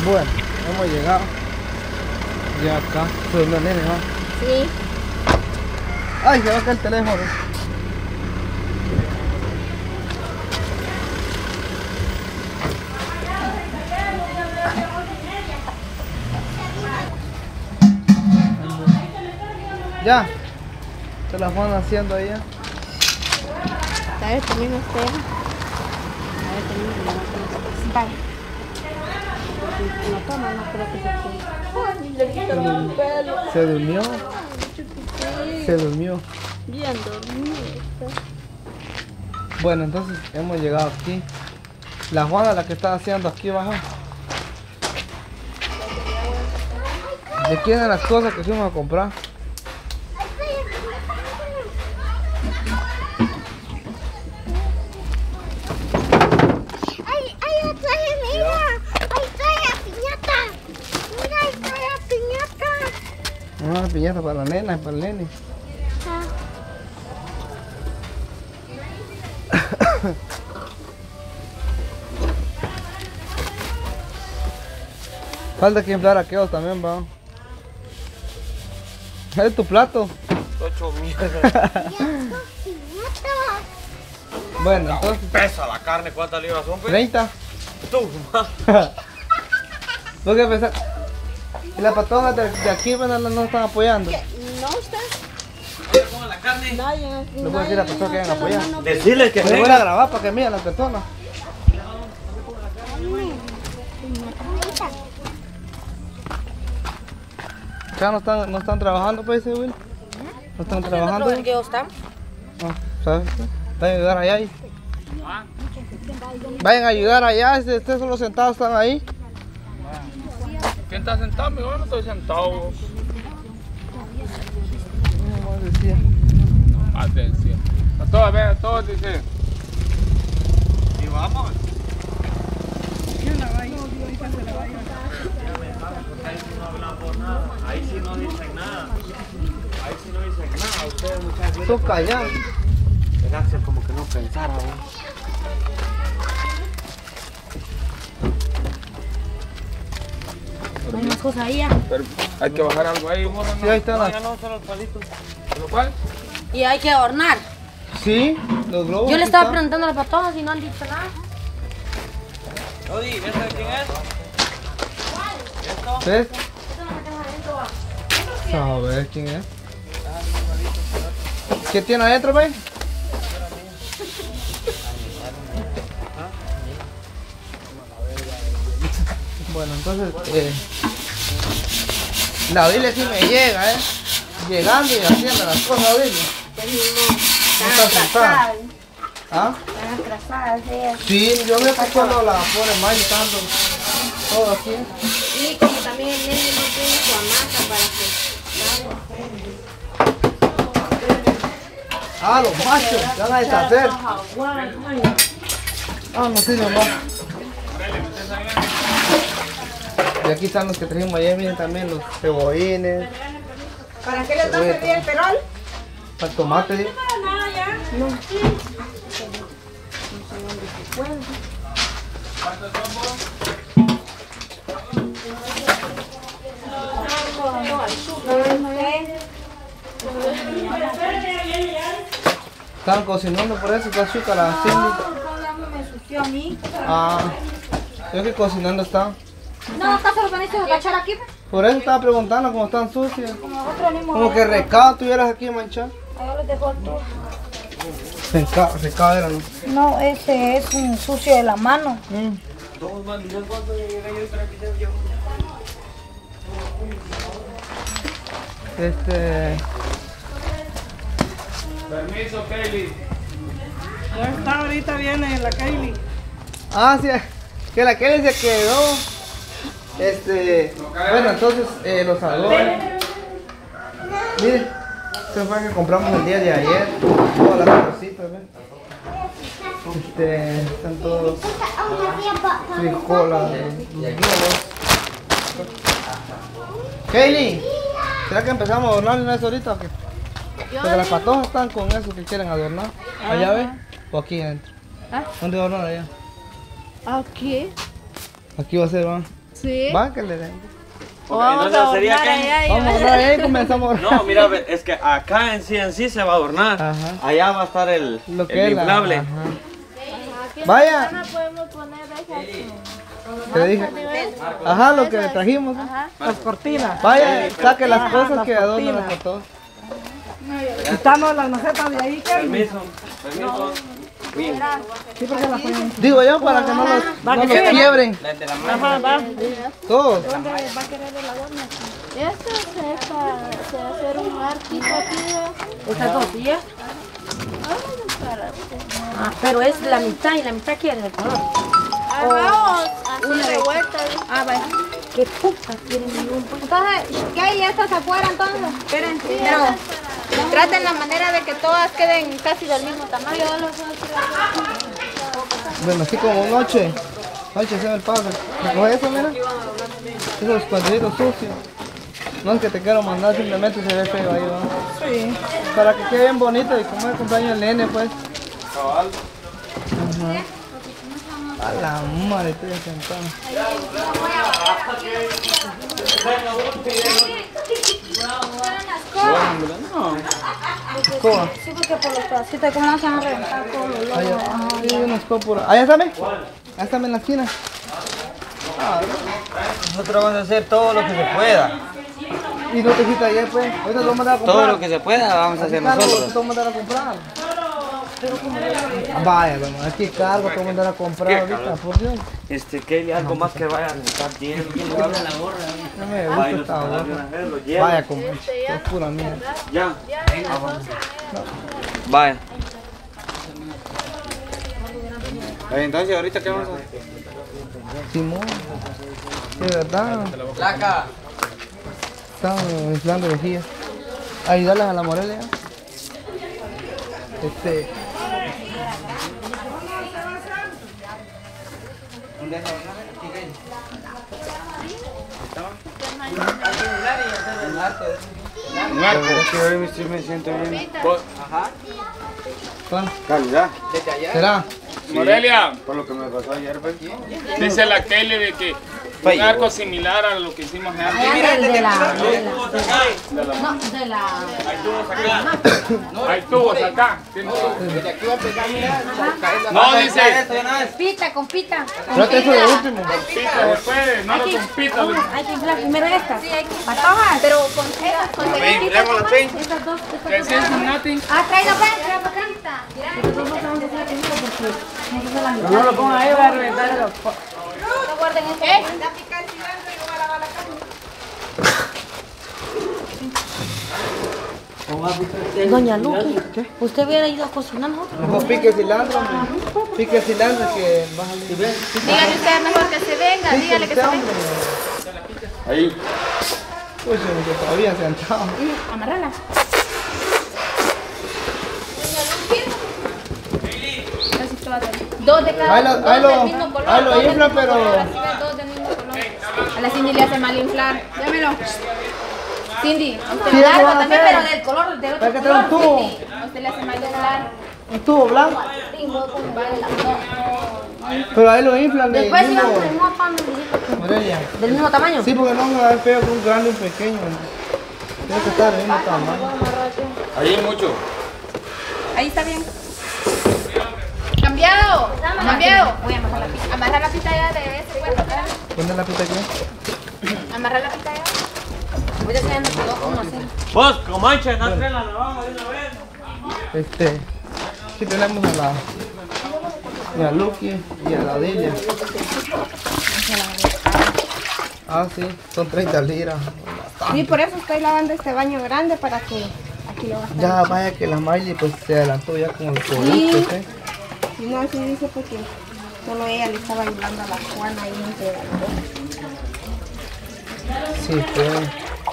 Bueno, hemos llegado. Ya acá. Se durmió el nene, ¿no? Sí. Ay, se va a caer el teléfono. Ya. Se las van haciendo ahí ya. A ver, termina usted. A ver, termina. Vale. No toma, no creo que Se durmió. Se durmió. bien dormido. Bueno, entonces hemos llegado aquí. La Juana la que está haciendo aquí abajo. ¿De quién eran las cosas que fuimos a comprar? Una piñata para la nena y para el nene. Falta que inflar aquellos también, va. ¿Es tu plato? 8 mierda. Bueno, entonces... Pesa la carne, ¿cuántas libras son? 30. Tú, ¿Vos qué pensás? ¿Y las patojas de aquí bueno, no están apoyando? No, usted. ¿Cómo la carne? Nadie. Le puedo decir a las personas que vayan a apoyar. Decirles que Me voy a grabar para que miren las personas. Ya no están trabajando, pues, dice Will. No están trabajando. ¿En qué están? No, ¿sabes? Vayan a ayudar allá. Vayan a ayudar allá, ustedes solo sentados están ahí. ¿Quién está sentado? Yo no estoy sentado. Atención. A todos dicen. Y vamos. Ahí sí no dicen nada. Ahí sí no dicen nada. Ustedes muchachos. Son callados. El Axel como que no pensara. Hay más cosas ahí. Pero hay que bajar algo ahí. Sí, ahí están las... No, solo el palito. ¿Lo cual? Y hay que adornar. Sí, los globos. Yo le aquí estaba están. preguntando a las patojas y no han dicho nada. Odi, ¿ese de quién es? ¿Esto? ¿Ves? A ver quién es. ¿Qué tiene adentro, ve? Bueno, entonces, la Biblia sí me llega, llegando y haciendo las cosas, Biblia. No está sentada. ¿Ah? Están atrasadas ellas. Sí, yo veo que cuando la ponen mal y tanto, todo aquí. Y como también el nene no tiene su hamaca para que... Ah, los machos, se van a deshacer. Ah, no sirve más. Y aquí están los que trajimos ayer, miren también los cebollines. ¿Para qué les va a servir el perol? Para el tomate, ¿sí? Nada ya. No. Estaban cocinando por eso, que azúcar la Cindy. Me sució a mí. Ah, yo que cocinando están. No, acá se lo veniste a cachar aquí. Por eso estaba preguntando cómo están sucias. Como nosotros venimos. Como que recado tuvieras aquí manchado. Allá les dejo todo. Recado era, ¿no? No, ese es un sucio de la mano. Permiso, Kelly. Ya está, ahorita viene la Kylie. Ah, sí, que la Kelly se quedó. Bueno, entonces los adobos. Mire, se fue que compramos el día de ayer. Todas las cositas, ¿ven? Están todos frijoles, los globos. Kelly, ¿será que empezamos a adornar en eso ahorita o qué? Porque las patojas están con eso que quieren adornar. ¿Allá ve? ¿O aquí adentro? ¿Ah? ¿Dónde adornar allá? Aquí. Aquí va a ser, ¿va? Sí. Va, que le den. O vamos Entonces, a sería adornar que- allá y Vamos a hablar ahí y comenzamos a No, mira, ve, es que acá en sí se va a adornar. Ajá. Allá va a estar el Lo que es la... inflable. ajá. Aquí Vaya. en la ventana podemos poner esas Te dije. Ajá, lo que le trajimos. Ajá. Las cortinas. Vaya, saque las Ajá, cosas las que adornan cortinas. las fotos. Quitamos las macetas de ahí, Kelly. Permiso, permiso. Sí, porque las ponen. Digo yo para que no los quiebren. Ajá, va. Todos. ¿Dónde va a querer el adorno? Esto se va a hacer un arquito aquí. Estas dos, ¿sí? Ah, pero es la mitad y la mitad quiere el color. Hagamos así revuelta. Ah, vaya. ¿Qué puta quieren un poco? Entonces, ¿qué hay estas afuera entonces? Esperen, pero traten la manera de que todas queden casi del mismo tamaño. Bueno, así como noche. Noche se me el paso. ¿Recoge eso, mira? Esos cuadritos sucios. No es que te quiero mandar, simplemente se ve feo ahí, ¿no? Sí. Para que quede bien bonito y como es el cumpleaños del nene, pues. Ajá. A la madre, estoy sentado. ¿Cómo? Sí, porque por los pedacitos, ¿cómo se van a reventar con los lobos? Allá, sí, una escópula. Allá está, ahí está en la esquina. Nosotros vamos a hacer todo lo que se pueda. Y no te quita ayer, pues. Ahorita te voy a mandar a comprar. Todo lo que se pueda vamos a hacer Cargo, te nosotros. voy a mandar a comprar. Vaya, bueno, aquí cargo, te voy a mandar a comprar ahorita, por Dios. Kelly, algo más que vaya a necesitar tiempo. No me gusta Ay, no esta se gorra. de una vez, lo llevo. Vaya, como es pura mierda. Ya. Vaya. Entonces, ¿ahorita qué vamos a hacer? Simón, de verdad, Placa. están inflando vejigas. Ayudarles a la Morelia. Un arco. Es que hoy sí me siento bien. ¿Cuál? Calidad. ¿Será? Morelia, Por lo que me pasó ayer, pues. dice la Kelly de que un arco similar a lo que hicimos antes. De la... No, de la... hay tubos acá. No, dice, Pita, con pita. Trata eso de último. pita después, no lo compita. Hay que inflar primero estas. Patojas. Pero con esas, con Estas dos. ¿Qué es eso, Nati? Ah, tráelo para acá. Estas dos vamos a hacer primero porque no se la mitad. No lo pongan ahí, va a reventar los... no guarden esto. Doña Luqui, ¿usted hubiera ido a cocinar nosotros? Mejor pique cilantro, hombre. Pique cilantro que vas a ver. Dígale usted mejor que se venga, dígale que se venga. Ahí. Pues yo todavía sentado. Amarrala. Dos de cada Ahí lo- dos ahí lo- del mismo color. ahí lo dos del infla, mismo pero- color, así ve, dos del mismo color. A la Cindy le hace mal inflar. Démelo. Cindy, a usted Sí, le eso hace van a también, hacer. pero del color, de otro Hay que tener un color. tubo. Cindy, a usted le hace mal inflar. Un tubo blanco. No. Pero ahí lo inflan del Después mismo. íbamos con el mismo pan, mijito, Morelia. del mismo tamaño. Sí, porque no va a ver feo con un grande y un pequeño. Tiene que estar del mismo tamaño. Ahí mucho. Ahí está bien. Cambiado. Cambiado. Voy a amarrar la pita. Amarra la pita ya de ese cuerpo, mira. Poner la pita aquí. Amarra la pita ya. Voy enseñando uno así. Vos, Comanche, no traen la navaja de una vez. Aquí tenemos a la Luqui y a la Delia. Ah, sí, son 30 liras. Sí, por eso estoy lavando este baño grande para que aquí lo gaste. Ya vaya que la Miley pues se adelantó ya con los productos, ¿eh? Y no, así dice porque solo ella le estaba ayudando a la Juana ahí entre las dos. Sí, pues.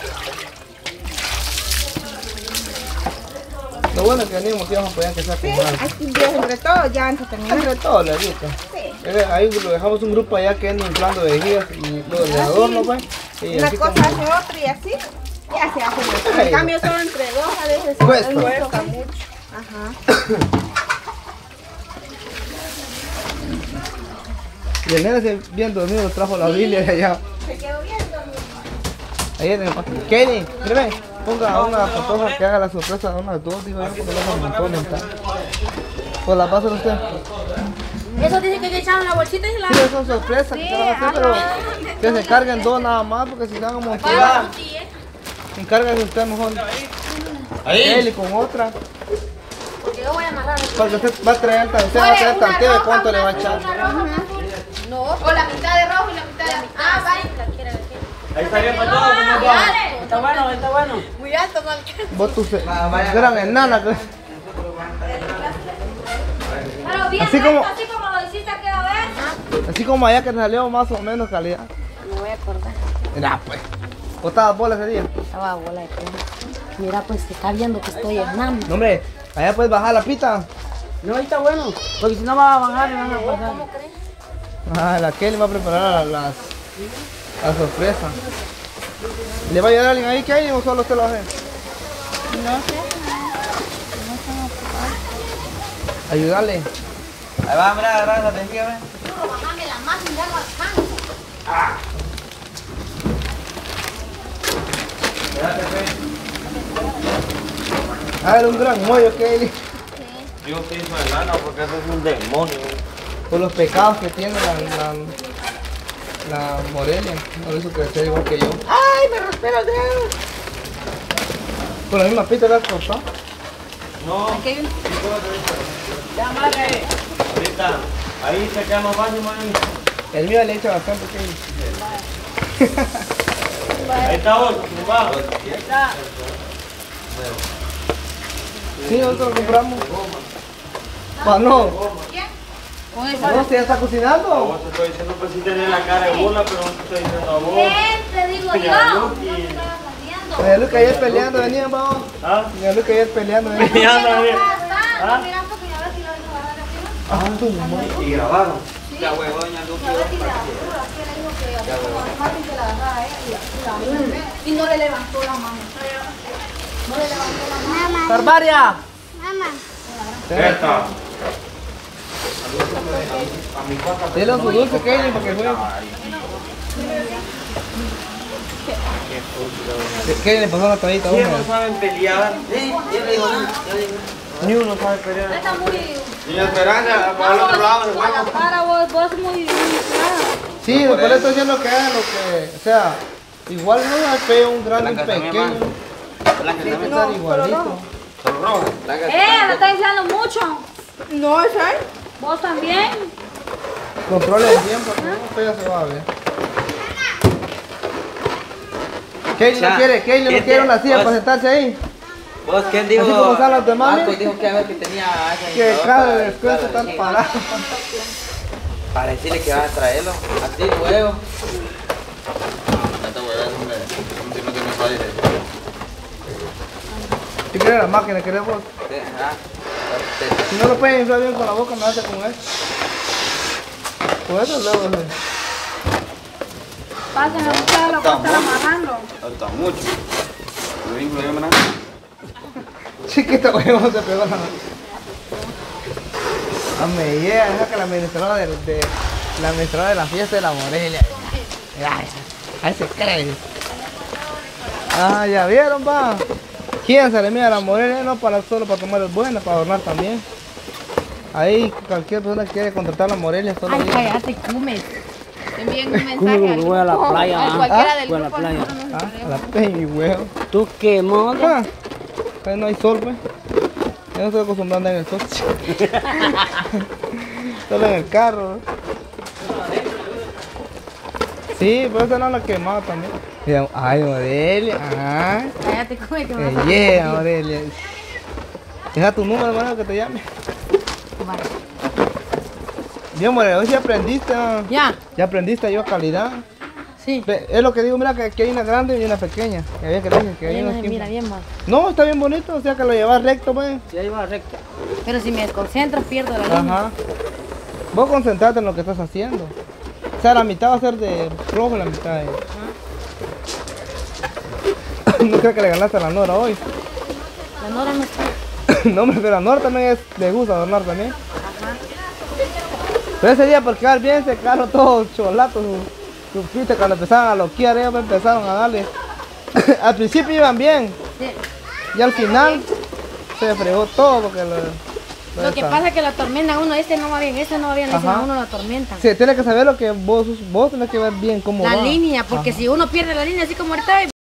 Lo bueno es que venimos que vamos a poder que sea con algo. Aquí Dios entre todos ya antes de terminar. Entre todo le gusta. Ahí lo dejamos un grupo allá que anda inflando vejigas y lo de adorno, pues. Y Una así cosa como- hace otra y así ya se hace mucho. Ay. En cambio solo entre dos a veces Cuesta. cuesta mucho. Ajá. Y el nene se bien dormido trajo la Biblia de allá. Ahí en el... Kelly, mire, ponga una fotógrafa que haga la sorpresa de una de dos, digo yo, porque no son montones. Pues la va a hacer usted. Eso dice que hay que echar en la bolsita y la... Sí, son sorpresas que se van a hacer, pero que se carguen dos nada más, porque si se hagan montones, encárguese usted mejor. Kelly con otra. Porque yo voy a amarrar. Porque usted va a traer, usted va a traer tanteo de cuánto le va a echar. No, o la mitad de rojo y la mitad de... Ah, vale. Ahí está bien para todo, ¿cómo va? Está bueno, está bueno. Muy alto, no alcanza. Vos tu gran enana. Pero bien, Así como- así como lo hiciste aquella vez. Así como allá que salió más o menos calidad. Me voy a acordar. Mira pues. ¿Vos estabas bola ese día? Estaba bola de crema. Mira, pues se está viendo que estoy hernando. No hombre, allá puedes bajar la pita. No, ahí está bueno. Porque si no va a bajar y van a pasar. Ah, la Kelly va a preparar las sorpresas. ¿Le va a ayudar a alguien ahí, Kelly, o solo usted lo hace? No sé. Ayudarle. Ahí va, mira, agarrar esa tejía, ve. Bájame la mano y ya no alcanza. Hágale un gran mollo, Kelly. Digo que hizo enano porque eso es un demonio. Por los pecados que tiene la Morelia. Por eso que sea igual que yo. ¡Ay, me rompí los dedos! Con la misma pita le has cortado. No. Ya, marca ahí. Ahorita, ahí se queda más fácil, mami. El mío le echa bastante, Kelly. Ahí está vos, va. Sí, nosotros lo compramos. Pa' no. No, ¿usted ya está cocinando? Vos te estoy diciendo pues si tenés la cara de bola, pero no te estoy diciendo a vos. Bien, te digo yo. Ya, No Luqui. te estaba saliendo. Doña Luca ayer peleando, venían, vamos. ¿Ah? Doña Luca ayer peleando, venían. Ya anda bien. Ah, mira, porque ya ves si lo dejo bajar arriba. Ah, tu madre. Y grabaron. Ya huevo, doña Luqui. Ya ves si la dura, que le dijo que así como es fácil que la agarrara ella y no le levantó la mano. No le levantó la mano. ¡Barbaria! Esta. Dile su dulce, Kelly, para que juegue. Kelly le pasó una toallita, ¿Quién hombre. no saben pelear? Ni uno sabe pelear. Está muy... Doña Esperanza, para el otro lado, Vos, la cara, vos muy clara. Sí, por eso estoy diciendo que hagan lo que, o sea, igual no es feo, un grande, un Blanca también, pequeño. Blanca Tiene que también. estar igualito. Solo roja. Blanca. Me está inflando mucho. No, ¿es él? Vos también. Controle el tiempo, porque no feo se va a ver. Kelly no quiere, Kelly no quiere una silla para sentarse ahí. ¿Vos quién dijo? Así como están los demás, Marco mira. dijo que a ver que tenía esa Que infladora cada para- descuento para están decir- parados. Para decirle que vas a traerlo. Así, huevo. Si quiere la máquina, querés vos. Ajá. Si no lo pueden inflar bien con la boca, no hace con él. Con eso luego se... Pásenme ustedes lo que están amarrando. Falta mucho. Lo mismo, yo me la- Chiquita, güey, no se pegó la mano. Hombre, yeah, esa que la administradora la administradora de la fiesta de la Morelia. Ay, ahí se cree. Ah, ya vieron, va. ¿Quién se le mira a la Morelia? No para solo para tomar el bueno, para adornar también. Ahí cualquier persona que quiere contratar a la Morelia, solo Ay, diga. cállate, comes. Te envíen un mensaje al voy a la grupo, playa, a ¿ah? cualquiera del Voy a la grupo. playa. nosotros nos Ah, enteremos. a la peña y huevo. ¿Tú qué, modo? Ah, ahí no hay sol, pues. Yo no estoy acostumbrado a andar en el sol. Solo en el carro. Sí, pero esa no la quemado también. Mira, ay, Morelia. Ay, Cállate, come que me vas a yeah, Morelia. Deja tu número, hermano, que te llame. tomar. Bien, Morelia, hoy sí aprendiste. ¿No? Ya, Ya aprendiste yo calidad. sí. Es lo que digo, mira, que aquí hay una grande y una pequeña. Que había que decir que hay unos Mira, 15. bien mal. No, está bien bonito, o sea que lo llevas recto, pues. Si ahí va recto. Pero si me desconcentro, pierdo la línea. Ajá. Vos concentrate en lo que estás haciendo. O sea, la mitad va a ser de rojo y la mitad de... No creo que le ganaste a la Nora hoy. La Nora no está. No, hombre, pero a la Nora también le gusta adornar también. Pero ese día por quedar bien se quedaron todos cholatos. Supiste cuando empezaron a loquear, ellos empezaron a darle Al principio iban bien. Sí. Y al final se fregó todo porque Lo que pasa es que lo atormentan uno, este no va bien, este no va bien, ese Ajá. no, uno lo atormentan. Sí, tiene que saber lo que vos tenés que ver bien cómo La va. línea, porque Ajá. si uno pierde la línea así como ahorita